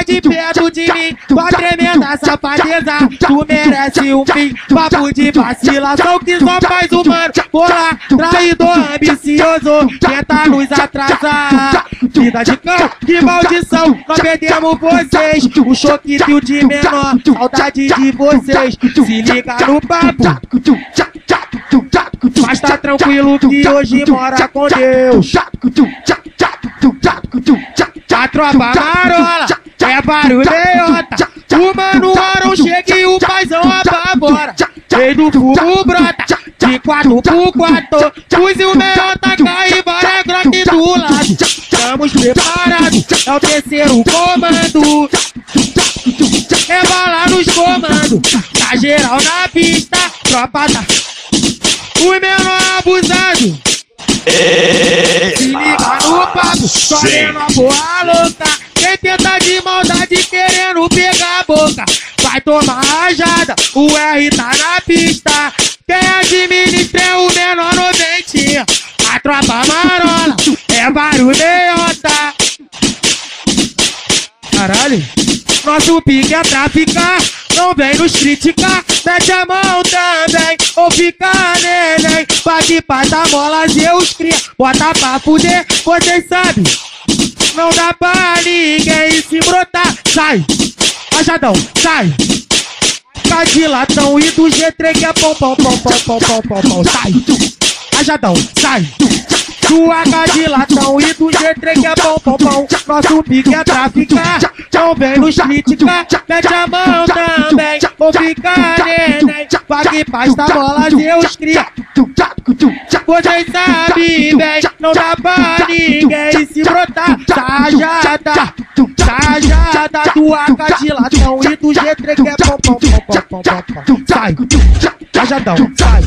de perto de mim, tua tremenda safadeza, tu merece um fim. Papo de vacilação que só faz humano bolar, traidor ambicioso, tenta nos atrasar. Vida de cão, que maldição, nós perdemos vocês. O choque deu de menor, saudade de vocês. Se liga no papo, mas tá tranquilo que hoje mora com Deus. A tropa marola é barulheiota, o mano Arão chega e o paizão apavora. Rei do fogo brota, de 4x4, fuzil meiota cai e várias groques do lado. Estamos preparados, é o terceiro comando. É bala nos comandos, tá geral na pista, tropa tá. O menor abusado, se liga no papo, só vendo a boa louca. Quem tenta de maldade querendo pegar a boca, vai tomar rajada, o R tá na pista. Quem administra é o menor noventinha. A tropa marola é barulheiota. Caralho, nosso pique é traficar, não vem nos criticar. Mete a mão também, ou fica neném. Bate pra dar mola, Zeus cria, bota pra fuder, vocês sabem. Não dá pra ninguém se brotar. Sai, rajadão, sai. Tá de latão e do G3 que é pão, pão, pão, pão, pão, pão, pão, pão. Sai, rajadão, sai. Do H de latão e do G3 que é pão, pão, pão. Nosso pique é traficar, não vem nos criticar. Mete a mão também, ou fica neném. Pague pasta bola, Deus cria. Vocês sabem bem, não dá pra ninguém se brotar. Sajada, sajada do AK de latão e do G3 que é pão, pão, pão, pão, pão, pão, pão. Sai, sajadão, sai.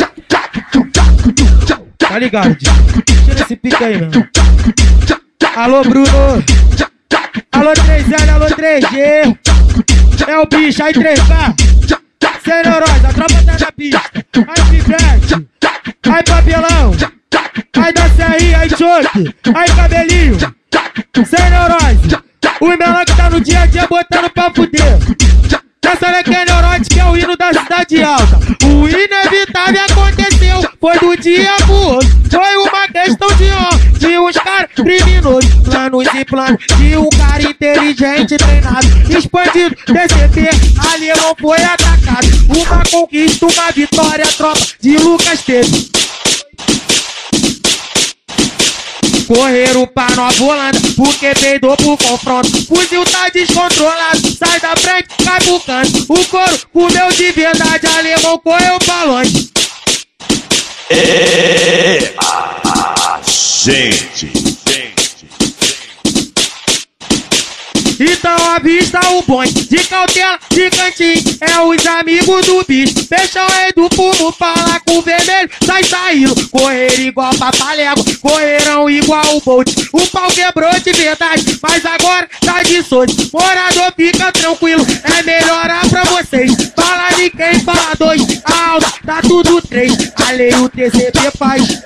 Tá ligado, tira esse pique aí, mano. Alô, Bruno. Alô, 3L, alô, 3G. É o bicho, aí 3K. Sem neurose, a tropa tá na pista. Aí, pivete. Aí, papelão. Aí, da CRI, aí, choque. Aí, cabelinho. Sem neurose. O menor que tá no dia a dia botando pra fuder. Essa daqui é neurótica, é o hino da cidade alta. O inevitável aconteceu, foi do dia pro outro. Foi uma questão de honra, de uns caras criminosos. Planos e planos de um cara inteligente, treinado, expandido, DCP, alemão foi atacado. Uma conquista, uma vitória, tropa de Lucas teve. Correram pra Nova Holanda, porque peidou pro confronto. Fuzil tá descontrolado, sai da frente, cai pro canto. O couro comeu de verdade, alemão correu pra longe. Gente. Então avista o bonde, de cautela, de cantinho, é os amigos do bicho. Fecha o rei do fumo, fala com o vermelho, sai saindo. Correr igual papalégua, correram igual o Bolt. O pau quebrou de verdade, mas agora tá de sorte. Morador, fica tranquilo, é melhorar pra vocês. Fala de quem, fala dois, alta, tá tudo três. A lei o TCP faz.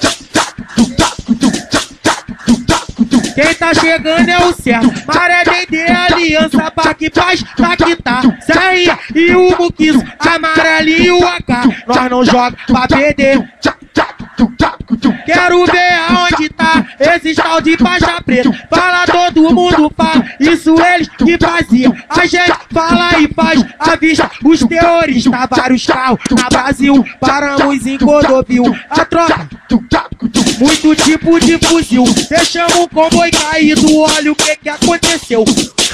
Quem tá chegando é o certo, Maré DD, Aliança, Parque Paz, Taquitá, Serrinha e o Muquizo, amarelinho o AK, nós não joga pra perder. Quero ver aonde tá esse tal de faixa preta. Fala, todo mundo fala, isso eles que faziam. A gente fala e faz à vista os terroristas. Vários carros na Brasil, paramos em Cordovil. A tropa, muito tipo de fuzil. Deixamos o comboio caído, olha o que aconteceu.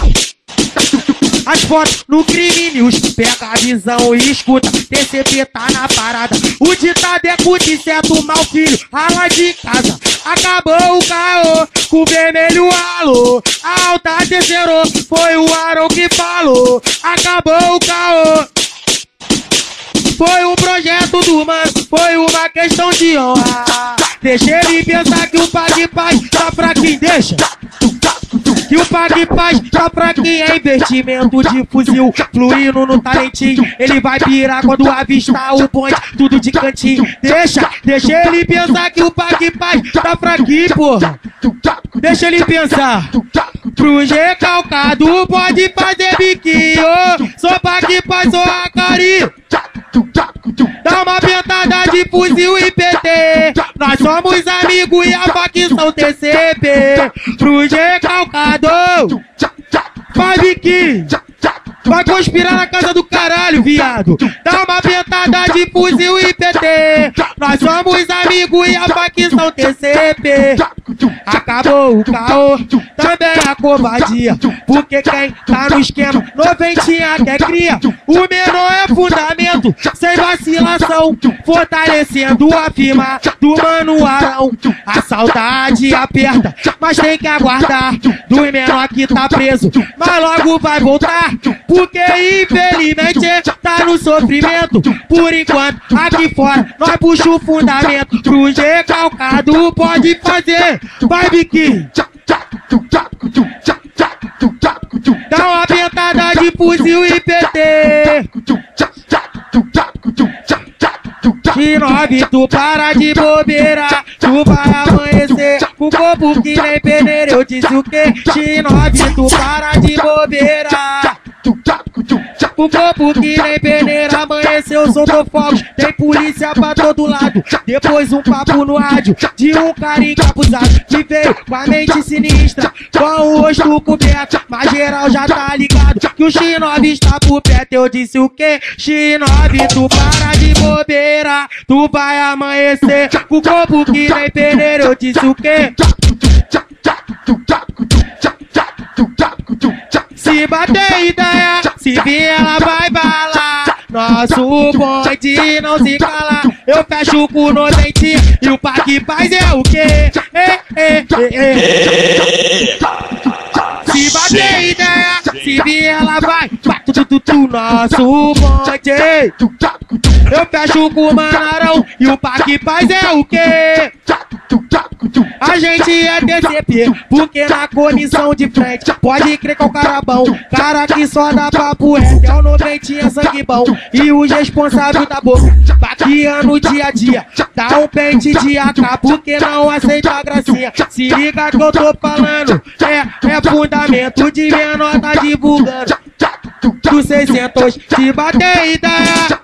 As fotos no Crime News, pega a visão e escuta, TCP tá na parada. O ditado é curto, certo, mal filho, rala de casa. Acabou o caô, com o vermelho alô. A alta terceirou, foi o Arão que falou. Acabou o caô. Foi um projeto do mano, foi uma questão de honra. Deixa ele pensar que o Pague Paz tá pra quem deixa. Que o Pague Paz tá pra quem é investimento de fuzil. Fluindo no talentinho, ele vai pirar quando avistar o bonde, tudo de cantinho. Deixa ele pensar que o Pague Paz tá pra aqui, porra. Deixa ele pensar. Pro recalcado pode fazer biquinho. Sou Pac Pai, sou a carinho. Dá uma pentada de fuzil e PT. Nós somos amigos e a facção TCP. Pro recalcado faz biquinho. Vai conspirar na casa do caralho, viado. Dá uma pentada de fuzil e PT. Nós somos amigos e a facção TCP. Acabou o caô, também a covardia. Porque quem tá no esquema, noventinha quer cria. O menor é fundamento, sem vacilação. Fortalecendo a firma do Mano Arão. A saudade aperta, mas tem que aguardar. Do menor que tá preso, mas logo vai voltar. Porque infelizmente tá no sofrimento. Por enquanto, aqui fora, nós puxa o fundamento. Pro recalcado pode fazer, vai biquinho. Dá uma pentada de fuzil e PT. X9, tu para de bobeira, tu vai amanhecer com o corpo que nem peneira. Eu disse o que? X9, tu para de bobeira, o corpo que nem peneira. Amanheceu, soltou fogos, tem polícia pra todo lado. Depois um papo no rádio de um cara encapuzado que veio com a mente sinistra, com o rosto coberto, mas geral já tá ligado que o X9 está por perto. Eu disse o que? X9, tu para de bobeira, tu vai amanhecer com o corpo que nem peneira. Eu disse o que? Se bater ideia, se vir ela vai balar. Nosso bonde não se cala. Eu fecho com noventinha e o Pac Pai é o quê? Se bater ideia, se vir ela vai. Nosso bonde. Eu fecho com o Manarão e o Pac Pai é o quê? A gente é TCP, porque na comissão de frente pode crer que é o cara bom. Cara que só dá papo reto, é o noventinha sangue bom. E os responsáveis da boca, baqueando o dia a dia. Dá um pente de AK, porque não aceita a gracinha. Se liga que eu tô falando, é fundamento de menor tá divulgando. Do 600, se bater ideia,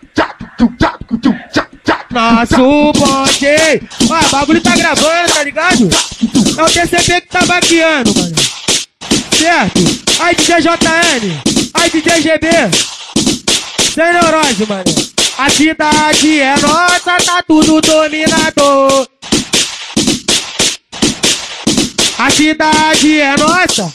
nosso bonde. Ó, o bagulho tá gravando, tá ligado? É o TCP que tá baqueando, mano. Certo? Aí DJ JN, aí DJ GB. Sem neurose, mano. A cidade é nossa, tá tudo dominado. A cidade é nossa.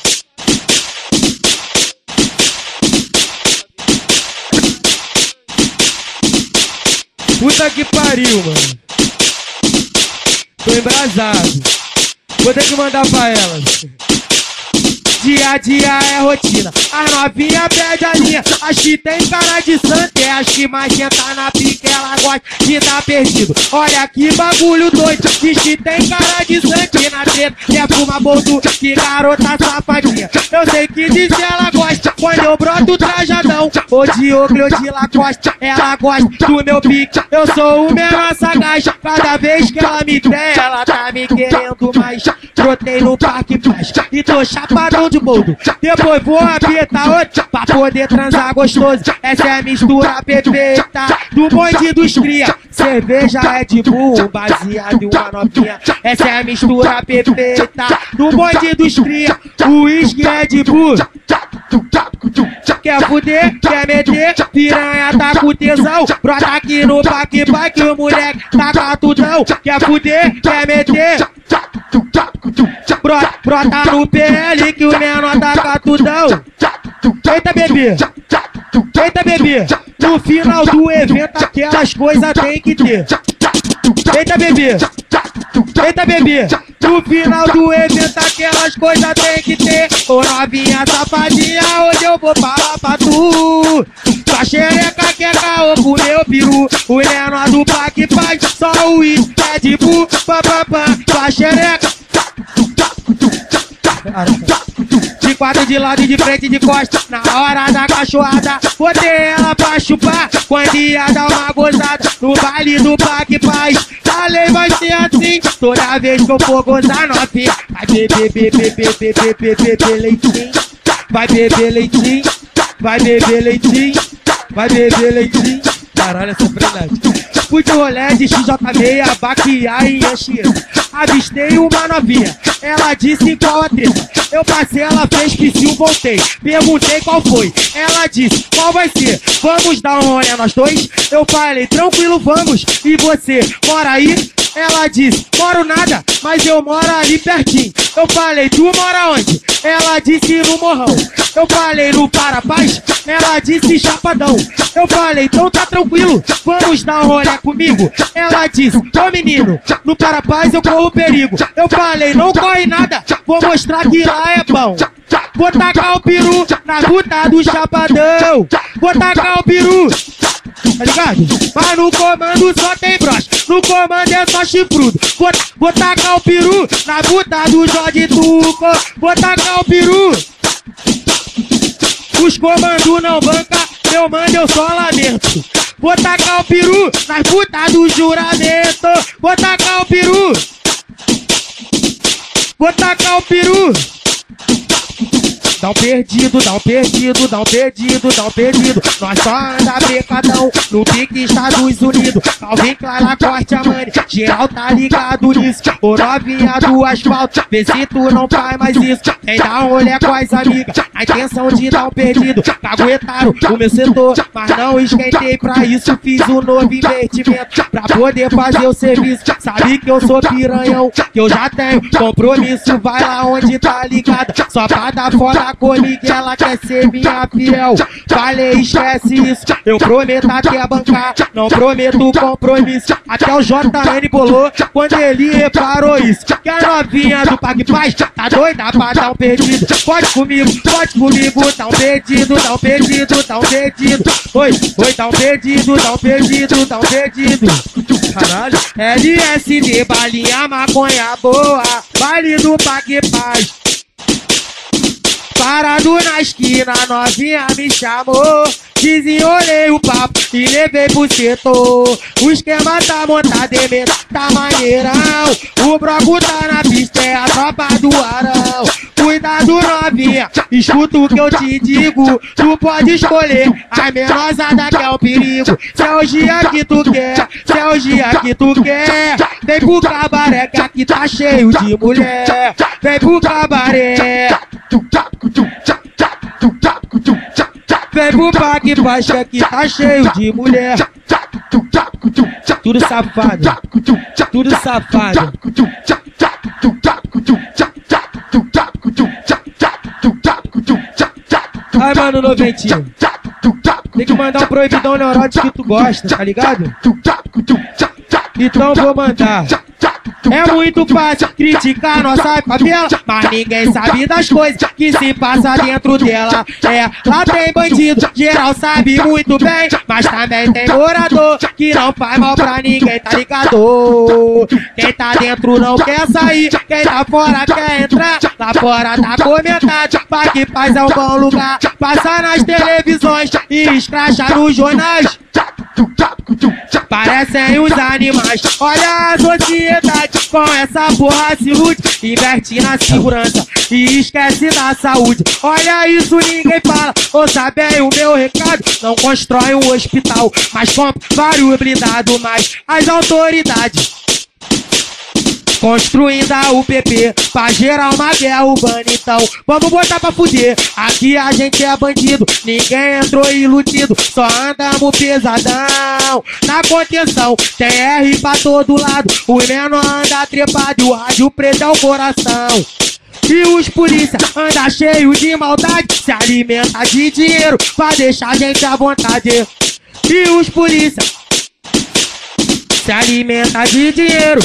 Puta que pariu, mano. Tô embrasado. Vou ter que mandar pra elas. Dia a dia é rotina, as novinha pede a linha. As que tem cara de santa é as que mais senta na pica. Ela gosta de tá perdido. Olha que bagulho doido. Diz que tem cara de santa e na treta quer fumar bolso. Que garota safadinha. Eu sei que diz que ela gosta quando eu broto trajadão, ou de Oakley ou de Lacoste. Ela gosta do meu pique, eu sou o menor sagaz. Cada vez que ela me der, ela tá me querendo mais. Brotei no Parque Paz e tô chapadão de boldo. Depois vou apertar outro pra poder transar gostoso. Essa é a mistura perfeita do bonde dos cria. Cerveja Red Bull, baseado em uma novinha. Essa é a mistura perfeita do bonde dos cria. Whisky Red Bull. Quer fuder, quer meter, piranha tá com tesão. Brota aqui no Pac Pai que o moleque tá catudão. Quer fuder, quer meter, brota no PL que o menor tá catudão. Eita bebê, eita bebê, no final do evento aquelas coisas tem que ter. Eita bebê, eita bebê, no final do evento aquelas coisas tem que ter. Ô novinha safadinha, hoje eu vou falar pra tu. Sua xereca quer caô pro meu peru. O menor do Pac Pai, só o uísque é de bu, pam pam pam. Sua xereca de quatro de lado e de frente e de costa. Na hora da cachorrada, botei ela pra chupar. Quando ia dar uma gozada no baile do Parque Paz. Falei, vai ser assim, toda vez que eu for gozar novinha. Vai beber, beber, beber, beber, beber leitinho. Vai beber leitinho, vai beber leitinho, vai beber leitinho. Caralho, essa é verdade. Fui de rolé de XJ6, baquear e Anchieta. Avistei uma novinha, ela disse qual a treta. Eu passei, ela fez psiu, voltei. Perguntei qual foi, ela disse qual vai ser. Vamos dar um rolê nós dois? Eu falei, tranquilo, vamos. E você, mora aí? Ela disse, moro nada, mas eu moro ali pertinho. Eu falei, tu mora onde? Ela disse no Morrão. Eu falei, no Parapaz? Ela disse Chapadão. Eu falei, então tá tranquilo, vamos dar um rolê comigo? Ela disse, ô menino, no Parapaz eu corro perigo. Eu falei, não corre nada, vou mostrar que lá é bom. Vou tacar o peru na guta do Chapadão. Vou tacar o peru, tá ligado? Mas no comando só tem broche, no comando é só chifrudo. Vou tacar o peru na guta do Jorge Tuco. Vou tacar o peru. Os comandos não bancam, meu mano eu só lamento. Vou tacar o peru nas putas do juramento. Vou tacar o peru. Vou tacar o peru. Dá um perdido, dá um perdido, dá um perdido, dá um perdido. Nós só anda brecadão no pique Estados Unidos. Calvin Klein, Lacoste, Armani, geral tá ligado nisso. Ô novinha do asfalto, vê se tu não faz mais isso. Quem dá um rolê com as amigas, a intenção de dar um perdido. Caguetaram o meu setor, mas não esquentei pra isso. Fiz um novo investimento pra poder fazer o serviço. Sabe que eu sou piranhão, que eu já tenho compromisso. Vai lá onde tá ligada, só pra dar foda comigo, ela quer ser minha fiel. Falei, esquece isso, eu prometo até bancar, não prometo compromisso. Até o JN bolou quando ele reparou isso. Que a novinha do Parque Paz tá doida pra dar um perdido. Pode comigo, dá um perdido, dá um perdido, dá um perdido. Oi, dá um perdido, dá um perdido, dá um perdido. Caralho, LSD, balinha, maconha boa, baile do Parque Paz. Parado na esquina, novinha me chamou. Desenrolei o papo e levei pro setor. O esquema tá montado e medo, tá maneirão. O broco tá na pista, é a tropa do Arão. Cuidado novinha, escuta o que eu te digo. Tu pode escolher, a menosada que é o perigo. Se é o dia que tu quer, se é o dia que tu quer. Vem pro cabaré que aqui tá cheio de mulher. Vem pro cabaré. Vem pro Parque Paz que aqui tá cheio de mulher. Tudo safado, tudo safado. Ai, mano, noventinho, tem que mandar um proibidão neurótico que tu gosta, tá ligado? Então vou mandar. É muito fácil criticar nossa favela, mas ninguém sabe das coisas que se passa dentro dela. É, lá tem bandido, geral sabe muito bem, mas também tem morador que não faz mal pra ninguém, tá ligado? Quem tá dentro não quer sair, quem tá fora quer entrar. Lá fora tá comentado, Parque Paz é um bom lugar. Passa nas televisões e escracha nos jornais. Parecem uns animais. Olha a sociedade com essa porra se ilude. Inverte na segurança e esquece da saúde. Olha isso, ninguém fala. Ouça bem o meu recado. Não constrói um hospital, mas compra vários blindados. Mas as autoridades construindo a UPP pra gerar uma guerra urbana. Então vamos botar pra fuder. Aqui a gente é bandido, ninguém entrou iludido. Só andamos pesadão na contenção. Tem R pra todo lado, o menor anda trepado e o rádio preto é o coração. E os polícia anda cheio de maldade, se alimenta de dinheiro pra deixar a gente à vontade. E os polícia se alimenta de dinheiro.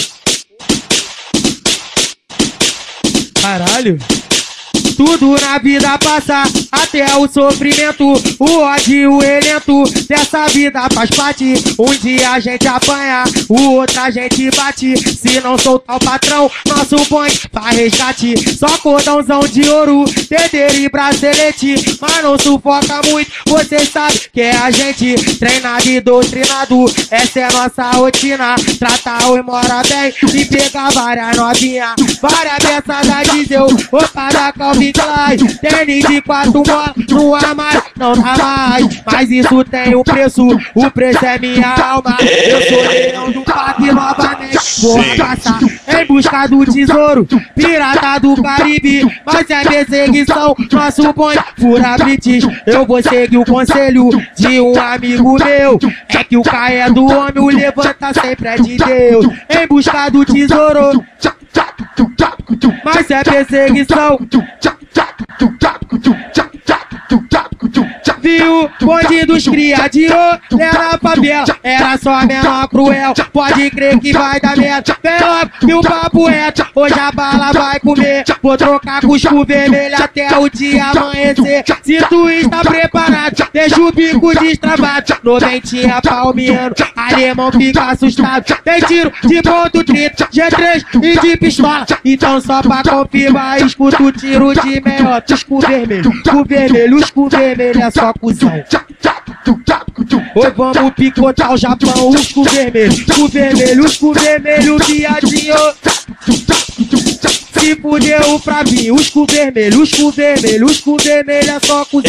Caralho, tudo na vida passa, até até o sofrimento, o ódio elento dessa vida faz parte. Um dia a gente apanha, o outro a gente bate. Se não soltar o patrão, nosso bonde faz resgate. Só cordãozão de ouro, dedeira e bracelete, mas não sufoca muito, vocês sabem que é a gente. Treinado e doutrinado, essa é a nossa rotina. Tratar o mora bem e pegar várias novinhas. Várias peças da diesel, roupa da Calvin Klein, tênis de 4 molas no armário, não dá mais. Mas isso tem um preço, o preço é minha alma. Eu sou leão do parque novamente, vou passar em busca do tesouro, pirata do Caribe. Mas é perseguição, nosso bonde fura British. Eu vou seguir o conselho de um amigo meu, é que o caia do homem, o levanta sempre é de Deus. Em busca do tesouro, mas é perseguição. Viu? Bonde dos cria de ouro, era favela, era só menor cruel. Pode crer que vai dar merda, vem logo que o papo é. Hoje a bala vai comer, vou trocar cusco vermelho até o dia amanhecer. Se tu está preparado, deixa o bico destravado. Noventinha palmiano, alemão fica assustado. Tem tiro de ponto 30, G3 e de pistola. Então só pra confirmar, escuta o tiro de meiota. Escudo vermelho, escudo vermelho é só cuzão. Oi, vamos picotar o Japão, o escudo vermelho, viadinho. Se fudeu pra vir, o escudo vermelho é só cuzão.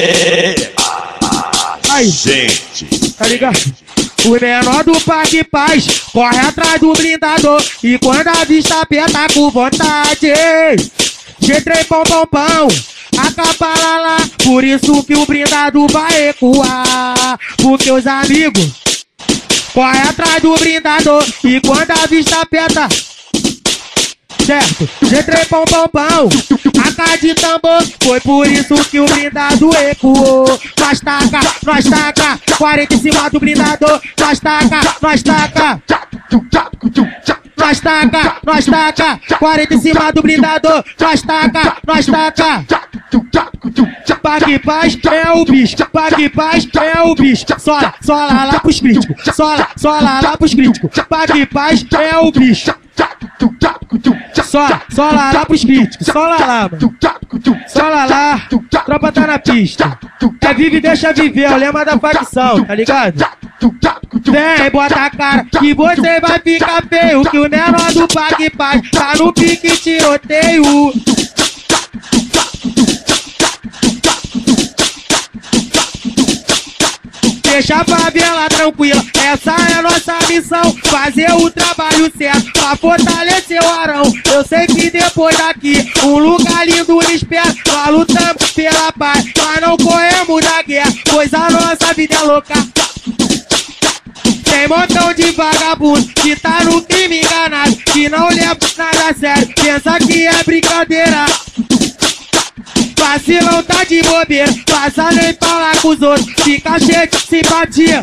Aí, gente, tá ligado? O menor do Parque Paz corre atrás do blindador, e quando a vista aperta com vontade, G3 pão, acapara lá, por isso que o blindado vai recuar. Porque os amigos correm atrás do blindador, e quando a vista aperta, certo? G3 pão, AK de tambor, foi por isso que o blindado recuou. Nós taca, 40 em cima do blindador. Nós taca, 40 em cima do blindador. Nós taca. Parque Paz é o bicho, Parque Paz é o bicho. Sola lá pros críticos, sola lá pros críticos. Parque Paz é o bicho. Sola lá pros críticos, sola lá, mano. Sola lá, tropa tá na pista. É vive e deixa viver, é o lema da facção, tá ligado? Vem, bota a cara que você vai ficar feio, que o menor do Parque Paz tá no pique tiroteio. Deixa a favela tranquila, essa é a nossa missão. Fazer o trabalho certo pra fortalecer o Arão. Eu sei que depois daqui um lugar lindo me espera. Nós lutamos pela paz, mas não corremos da guerra, pois a nossa vida é louca. Tem montão de vagabundo que tá no crime enganado, que não leva nada a sério, pensa que é brincadeira. Vacilão tá de bobeira, passa nem falar com os outros, fica cheio de simpatia.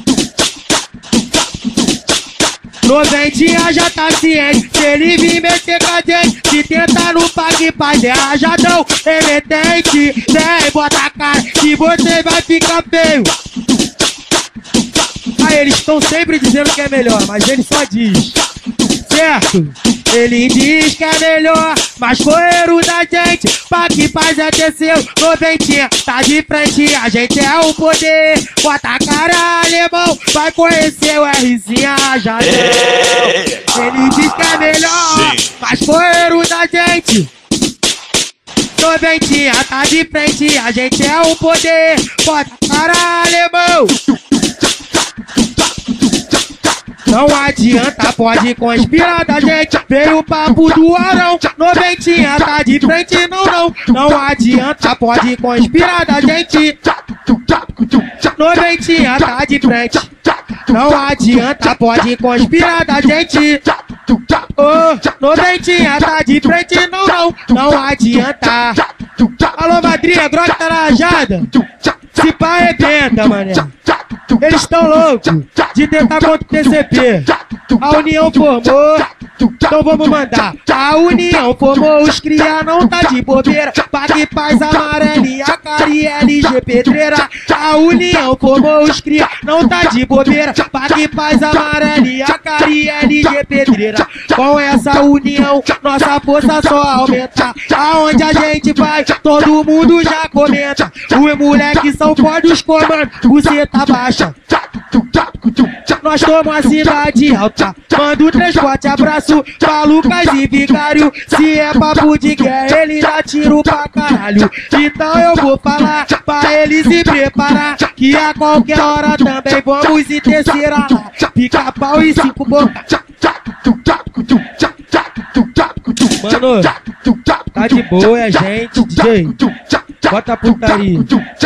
Noventinha já tá ciente, se ele vir meter com a gente, se tentar no Parque Paz é rajadão, remetente. Vem, bota a cara que você vai ficar feio. Aí eles estão sempre dizendo que é melhor, mas ele só diz, certo? Ele diz que é melhor, mas correram da gente. Parque Paz é terceiro, noventinha tá de frente, a gente é o poder. Bota a cara, alemão, vai conhecer o Rzinha Rajadão. Ele diz que é melhor, mas correram da gente. Noventinha tá de frente, a gente é o poder. Bota a cara, alemão. Não adianta, pode conspirar da gente. Veio o papo do Arão, noventinha tá de frente, não adianta, pode conspirar da gente. Noventinha tá de frente, não adianta, pode conspirar da gente. Oh, noventinha tá de frente, não adianta. Alô, madrinha, Grog tá na rajada. Se pá arrebenta, mané. Eles tão loucos de tentar contra o TCP. A união formou, Então vamos mandar. A união formou os cria, não tá de bobeira. Pague paz amarelinha, Cariel G Pedreira. A união formou os cria, não tá de bobeira. Pague paz amarelinha, Cariel G Pedreira. Com essa união, nossa força só aumenta. Aonde a gente vai, todo mundo já comenta. Os moleques são fortes, os comandos, você tá baixa. Nós tomamos a cidade alta. Manda o transporte, abraço pra Lucas e Vigário. Se é papo de guerra, ele dá tiro pra caralho. Então eu vou falar pra eles se preparar, que a qualquer hora também vamos em terceira lá. Pica-pau e 5 bocas. Mano, tá de boa, é gente, DJ. Bota a putaria.